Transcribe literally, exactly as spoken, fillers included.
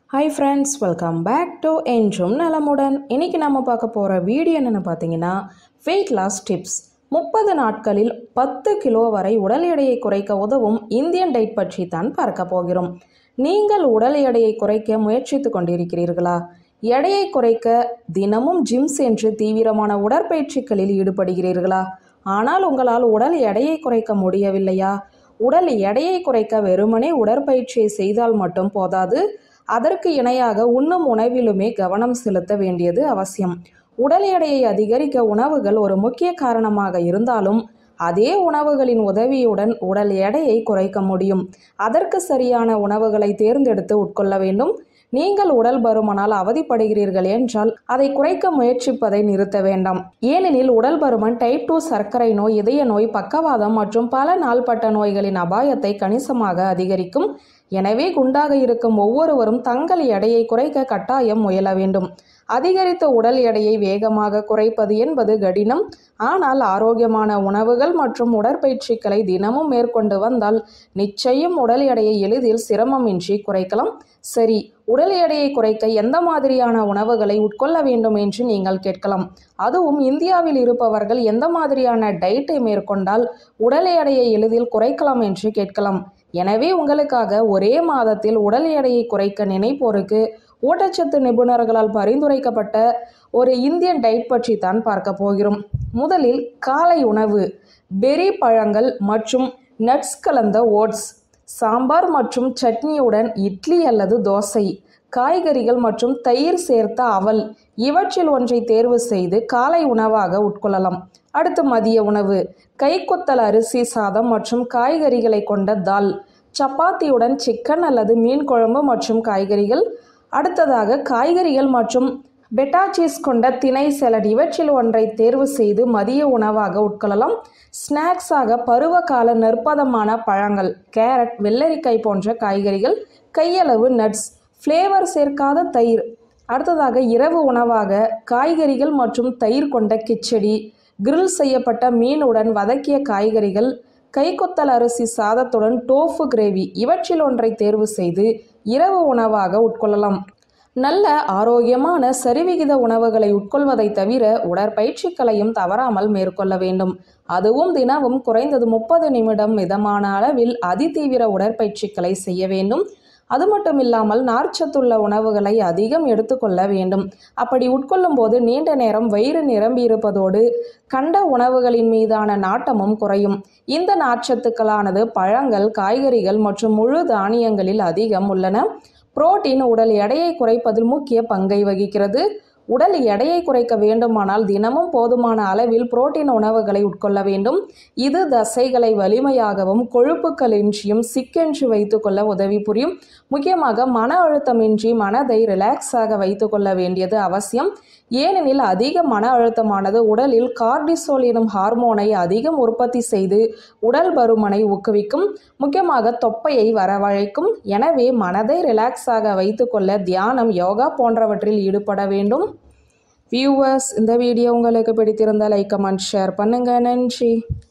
Hi friends, welcome back to என்றும் நலமுடன். இன்னைக்கு நாம பார்க்க போற வீடியோ என்னன்னு பார்த்தீங்கன்னா weight loss tips. முப்பது நாட்களில் பத்து கிலோ வரை உடல் எடையை குறைக்க உதவும் இந்தியன் டயட் பற்றி தான் பார்க்க போகிறோம். நீங்கள் உடல் எடையை குறைக்க முயற்சித்து கொண்டிருக்கிறீர்களா? எடையை குறைக்க தினமும் ஜிம் சென்று தீவிரமான உடற்பயிற்சிகளில் ஈடுபடுகிறீர்களா? ஆனால் உங்களால் உடல் எடையை குறைக்க முடியவில்லையா? உடல் எடையை குறைக்க வெறுமனே உடற்பயிற்சியை செய்தால் மட்டும் போதாது, அதற்கு இணையாக உண்ணும் உணவிலுமே கவனம் செலுத்த வேண்டியது அவசியம். உடல் எடையை அதிகரிக்க உணவுகள் ஒரு முக்கிய காரணமாக இருந்தாலும் அதே உணவுகளின் உதவியுடன் உடல் எடையை குறைக்க முடியும். அதற்கு சரியான உணவுகளை தேர்ந்தெடுத்து உட்கொள்ள வேண்டும். நீங்கள் உடல் பருமனால் அவதிப்படுகிறீர்கள் என்றால் அதை குறைக்க முயற்சிப்பதை நிறுத்த வேண்டாம். ஏனெனில் உடல் பருமன் டைப் டூ சர்க்கரை நோய், இதய நோய், பக்கவாதம் மற்றும் பல நாள்பட்ட நோய்களின் அபாயத்தை கணிசமாக அதிகரிக்கும். எனவே குண்டாக இருக்கும் ஒவ்வொருவரும் தங்கள் எடையை குறைக்க கட்டாயம் முயல வேண்டும். அதிகரித்த உடல் எடையை வேகமாக குறைப்பது என்பது கடினம். ஆனால் ஆரோக்கியமான உணவுகள் மற்றும் உடற்பயிற்சிகளை தினமும் மேற்கொண்டு வந்தால் நிச்சயம் உடல் எடையை எளிதில் சிரமமின்றி குறைக்கலாம். சரி, உடல் எடையை குறைக்க எந்த மாதிரியான உணவுகளை உட்கொள்ள வேண்டும் என்று நீங்கள் கேட்கலாம். அதுவும் இந்தியாவில் இருப்பவர்கள் எந்த மாதிரியான டயட்டை மேற்கொண்டால் உடல் எடையை எளிதில் குறைக்கலாம் என்று கேட்கலாம். எனவே உங்களுக்காக ஒரே மாதத்தில் உடல் எடையை குறைக்க நினைப்போருக்கு ஊட்டச்சத்து நிபுணர்களால் பரிந்துரைக்கப்பட்ட ஒரு இந்தியன் டயட் பற்றி தான் பார்க்க போகிறோம். முதலில் காலை உணவு. பெரி பழங்கள் மற்றும் நட்ஸ் கலந்த ஓட்ஸ், சாம்பார் மற்றும் சட்னியுடன் இட்லி அல்லது தோசை, காய்கறிகள் மற்றும் தயிர் சேர்த்த அவல், இவற்றில் ஒன்றை தேர்வு செய்து காலை உணவாக உட்கொள்ளலாம். அடுத்து மதிய உணவு. கைக்குத்தல் அரிசி சாதம் மற்றும் காய்கறிகளை கொண்ட தால், சப்பாத்தியுடன் சிக்கன் அல்லது மீன் குழம்பு மற்றும் காய்கறிகள். அடுத்ததாக காய்கறிகள் மற்றும் பெட்டா சீஸ் கொண்ட திணை சலட், இவற்றில் ஒன்றை தேர்வு செய்து மதிய உணவாக உட்கொள்ளலாம். ஸ்நாக்ஸாக பருவகால நற்பதமான பழங்கள், கேரட், வெள்ளரிக்காய் போன்ற காய்கறிகள், கையளவு நட்ஸ், ஃப்ளேவர் சேர்க்காத தயிர். அடுத்ததாக இரவு உணவாக காய்கறிகள் மற்றும் தயிர் கொண்ட கிச்சடி, கிரில் செய்யப்பட்ட மீனுடன் வதக்கிய காய்கறிகள், கைக்குத்தல் அரிசி சாதத்துடன் டோஃபு கிரேவி, இவற்றில் ஒன்றை தேர்வு செய்து இரவு உணவாக உட்கொள்ளலாம். நல்ல ஆரோக்கியமான சரிவிகித உணவுகளை உட்கொள்வதை தவிர உடற்பயிற்சிகளையும் தவறாமல் மேற்கொள்ள வேண்டும். அதுவும் தினமும் குறைந்தது முப்பது நிமிடம் மிதமான அளவில் அதிதீவிர உடற்பயிற்சிகளை செய்ய வேண்டும். அது மட்டும் இல்லாமல் நார்ச்சத்துள்ள உணவுகளை அதிகம் எடுத்துக்கொள்ள வேண்டும். அப்படி உட்கொள்ளும் போது நீண்ட நேரம் வயிறு நிரம்பி இருப்பதோடு கண்ட உணவுகளின் மீதான நாட்டமும் குறையும். இந்த நார்ச்சத்துக்களானது பழங்கள், காய்கறிகள் மற்றும் முழு தானியங்களில் அதிகம் உள்ளன. புரோட்டீன் உடல் எடையை குறைப்பதில் முக்கிய பங்கை வகிக்கிறது. உடல் எடையை குறைக்க வேண்டுமானால் தினமும் போதுமான அளவில் புரோட்டீன் உணவுகளை உட்கொள்ள வேண்டும். இது தசைகளை வலிமையாகவும் கொழுப்புகளின்றியும் சிக்கென்று வைத்துக்கொள்ள உதவி புரியும். முக்கியமாக மன அழுத்தமின்றி மனதை ரிலாக்ஸாக வைத்துக்கொள்ள வேண்டியது அவசியம். ஏனெனில் அதிக மன அழுத்தமானது உடலில் கார்டிசோல் எனும் ஹார்மோனை அதிகம் உற்பத்தி செய்து உடல் பருமனை ஊக்குவிக்கும், முக்கியமாக தொப்பையை வரவழைக்கும். எனவே மனதை ரிலாக்ஸாக வைத்துக்கொள்ள தியானம், யோகா போன்றவற்றில் ஈடுபட வேண்டும். வியூவர்ஸ், இந்த வீடியோ உங்களுக்கு பிடித்திருந்தால் லைக், கமெண்ட், ஷேர் பண்ணுங்க. நன்றி.